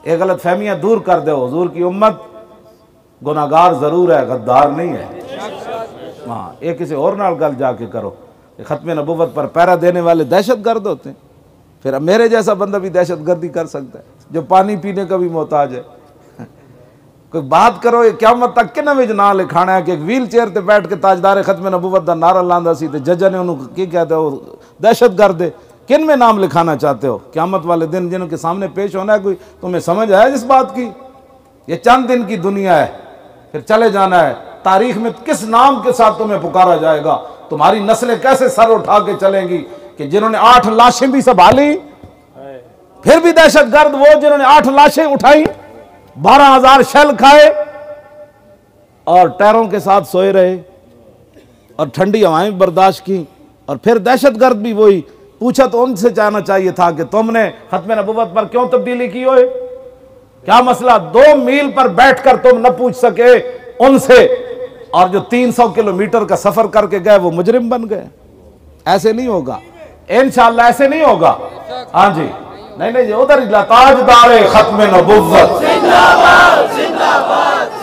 ये गलत फहमियाँ दूर कर दो। हुजूर की उम्मत गुनाहगार ज़रूर है, गद्दार नहीं है। हाँ, ये किसी और नाल गल जाके करो। ख़त्म नबुव्वत पर पहरा देने वाले दहशत गर्द होते हैं। फिर अब मेरे जैसा बंदा भी दहशत गर्दी कर सकता है जो पानी पीने का भी मोहताज है। कोई बात करो, ये क़यामत तक किन्ना विच ना लिखाना है कि एक व्हील चेयर पर बैठ के ताजदार ख़त्म नबुव्वत का नारा लांदा सी ते जज ने उन्होंने की कहते हो दहशत गर्द है। किन में नाम लिखाना चाहते हो? क़यामत वाले दिन जिनके सामने पेश होना है, कोई तुम्हें समझ आया इस बात की? ये चंद दिन की दुनिया है, फिर चले जाना है। तारीख में किस नाम के साथ तुम्हें पुकारा जाएगा? तुम्हारी नस्लें कैसे सर उठा के चलेंगी कि जिन्होंने 8 लाशें भी संभाली, फिर भी दहशत गर्द वो जिन्होंने 8 लाशें उठाई, 12,000 शैल खाए और टैरों के साथ सोए रहे और ठंडी हवाएं बर्दाश्त की, और फिर दहशत गर्द भी वही। पूछा तो उनसे जाना चाहिए था कि तुमने खत्म नबुव्वत पर क्यों तब्दीली की होए? क्या मसला? 2 मील पर बैठकर तुम न पूछ सके उनसे, और जो 300 किलोमीटर का सफर करके गए वो मुजरिम बन गए। ऐसे नहीं होगा इंशाअल्लाह, ऐसे नहीं होगा। हाँ जी, नहीं नहीं, उधर ताजदार खत्म नबुव्वत जिंदाबाद जिंदाबाद।